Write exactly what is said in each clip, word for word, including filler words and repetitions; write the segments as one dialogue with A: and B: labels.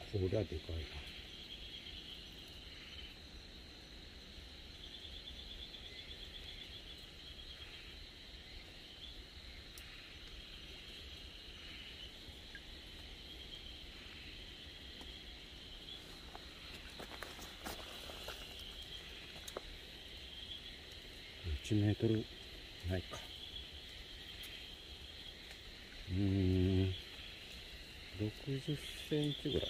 A: こりゃでかいな。いちメートルないか。うーん、ろくじゅっセンチぐらいか。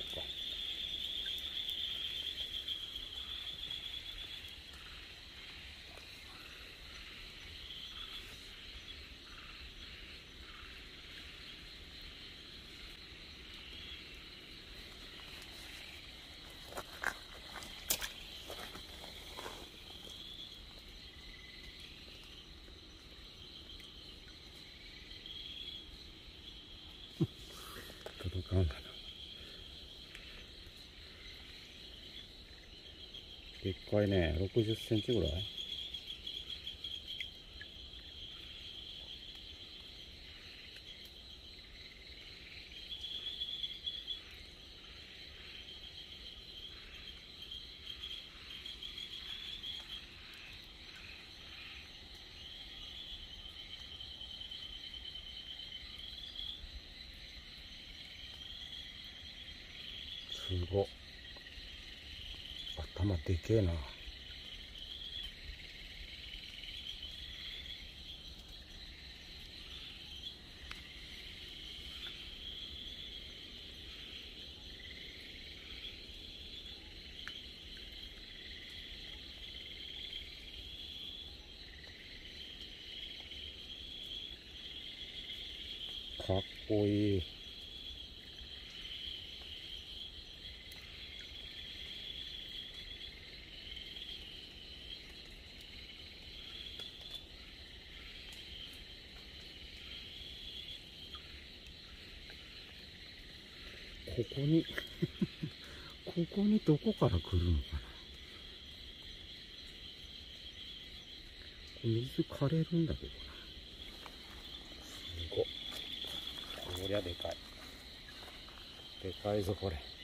A: 届かんかな。でっかいね、ろくじゅっセンチぐらい。すごっ。頭でけえな。かっこいい。ここにここにどこから来るのかな。水枯れるんだけどな。すごっ。こりゃでかい。でかいぞこれ。